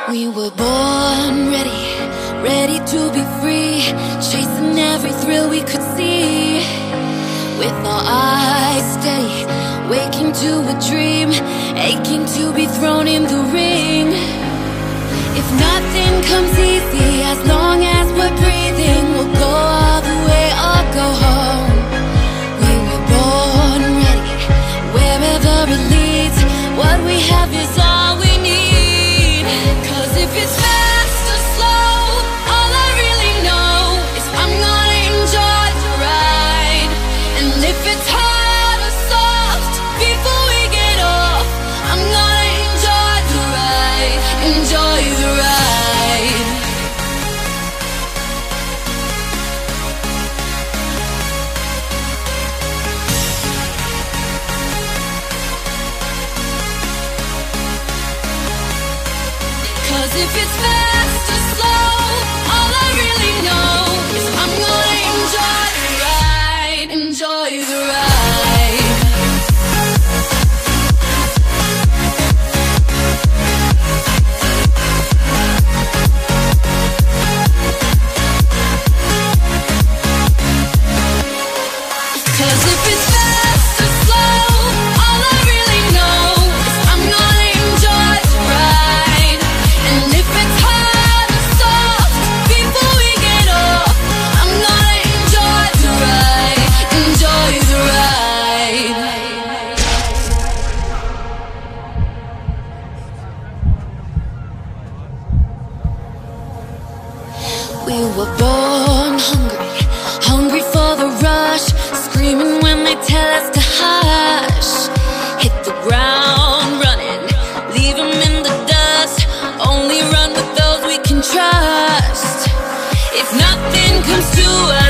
We were born ready, ready to be free, chasing every thrill we could see. With our eyes steady, waking to a dream, aching to be thrown in the ring. If nothing comes easy, as long as we're breathing, we'll go all the way or go home. We were born ready, wherever it leads, what we have is all we need. 'Cause if it's fast or slow, all I really know is I'm gonna enjoy the ride. And if it's hard or soft, before we get off, I'm gonna enjoy the ride, enjoy the ride. 'Cause if it's fast or slow, all I really know is I'm gonna enjoy the ride, enjoy the ride. 'Cause if it's fast or slow, all I really know is I'm gonna enjoy the ride. And if it's hard or soft, before we get off, I'm gonna enjoy the ride, enjoy the ride. We were born hungry, hungry for the rush, screaming when they tell us to hush. Hit the ground running, leave them in the dust, only run with those we can trust. If nothing comes to us,